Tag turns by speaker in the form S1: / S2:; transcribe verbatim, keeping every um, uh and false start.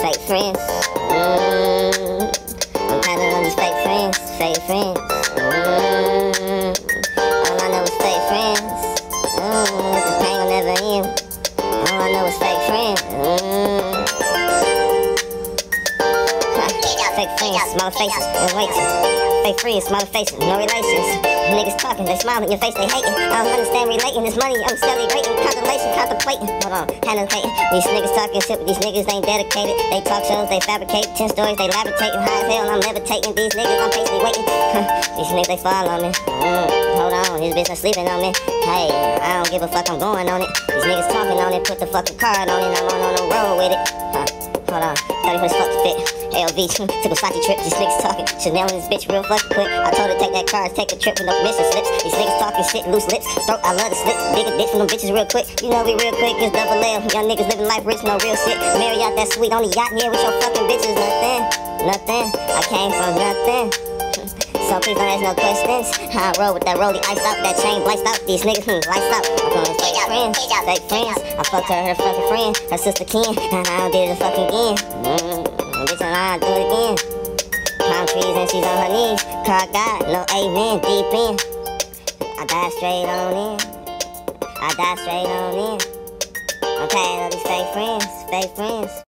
S1: fake friends. Mm, I'm counting on these fake friends, fake friends. Mm, all I know is fake friends. Mm, the pain will never end. All I know is fake friends. Mm. Fake friends, smaller faces, and weights. Fake friends, smaller faces, no relations. Niggas talking, they smile in your face, they hating. I don't understand relating this money, I'm celebrating. Contemplation, contemplating. Hold on, handling. These niggas talking shit, but these niggas ain't dedicated. They talk shows, they fabricate. Ten stories, they laboratoting. High as hell, I'm levitating. These niggas, I'm patiently waiting. These niggas, they fall on me. Mm, hold on, this bitch, I'm sleeping on me. Hey, I don't give a fuck, I'm going on it. These niggas talking on it, put the fucking card on it. I'm on, on the road with it. Huh, hold on, thirty for this fuck fit. L V, took a Sachi trip, these niggas talking Chanel in this bitch real fucking quick. I told her take that car, take a trip with no permission slips. These niggas talking shit, loose lips, throat, I love the slip. Bigger dick from them bitches real quick. You know we real quick, it's double L. Young niggas living life rich, no real shit. Marry out that sweet on the yacht, yeah, with your fucking bitches. Nothing, nothing, I came from nothing. So please don't ask no questions. I roll with that rollie, iced out, that chain bliced out. These niggas, hmm, lights out. I'm calling fake friends, fake friends. I fucked her, her fucking friend, her sister Ken, and I did it fucking again. Mm, bitch, and I do it again. Palm trees and she's on her knees. Car God, no amen, deep in. I dive straight on in. I dive straight on in. I'm tired of these fake friends, fake friends.